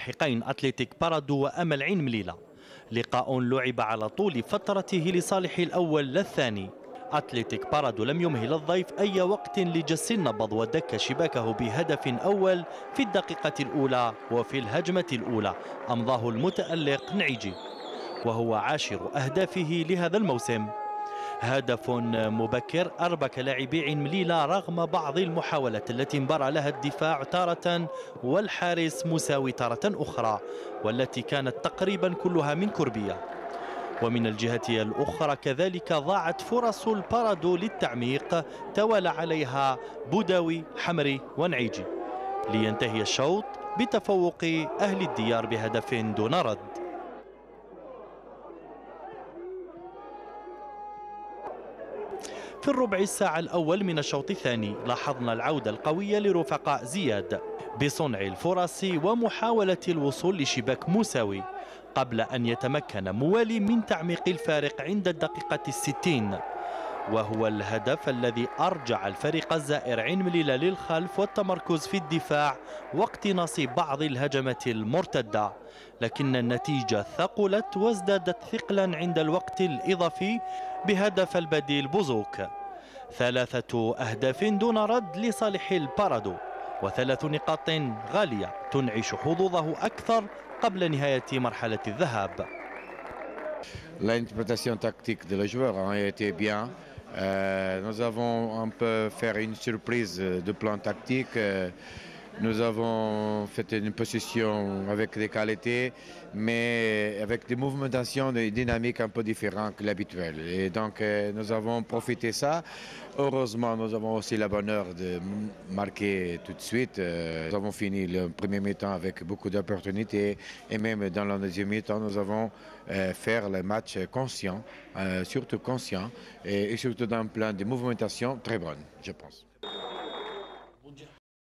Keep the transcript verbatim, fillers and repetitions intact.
لاحقين أتلتيك بارادو وأمل عين مليلة. لقاء لعب على طول فترته لصالح الأول للثاني. أتلتيك بارادو لم يمهل الضيف أي وقت لجس النبض ودك شباكه بهدف أول في الدقيقة الأولى، وفي الهجمة الأولى أمضاه المتألق نعيجي وهو عاشر أهدافه لهذا الموسم. هدف مبكر أربك لاعبي عين مليلة رغم بعض المحاولات التي انبرى لها الدفاع تارة والحارس مساوي تارة أخرى، والتي كانت تقريبا كلها من كربية. ومن الجهة الأخرى كذلك ضاعت فرص البارادو للتعميق، توالى عليها بوداوي حمري ونعيجي، لينتهي الشوط بتفوق أهل الديار بهدف دون رد. في الربع الساعة الأول من الشوط الثاني لاحظنا العودة القوية لرفقاء زياد بصنع الفرص ومحاولة الوصول لشباك مساوي، قبل أن يتمكن موالي من تعميق الفارق عند الدقيقة الستين، وهو الهدف الذي أرجع الفريق الزائر عين مليلة للخلف والتمركز في الدفاع واقتناص بعض الهجمات المرتدة. لكن النتيجة ثقلت وازدادت ثقلا عند الوقت الإضافي بهدف البديل بوزوك. ثلاثة أهداف دون رد لصالح البارادو، وثلاث نقاط غالية تنعش حظوظه أكثر قبل نهاية مرحلة الذهاب. L'interprétation tactique de les joueurs a été bien. Euh, nous avons un peu fait une surprise de plan tactique. Euh, nous avons fait une position avec des qualités, mais avec des mouvementations, des dynamiques un peu différentes que l'habituel. Et donc, euh, nous avons profité de ça. Heureusement, nous avons aussi la bonheur de marquer tout de suite. Euh, nous avons fini le premier mi-temps avec beaucoup d'opportunités, et même dans le deuxième mi-temps, nous avons euh, fait le match conscient, euh, surtout conscient, et, et surtout dans un plan de mouvmentation très bonne, je pense.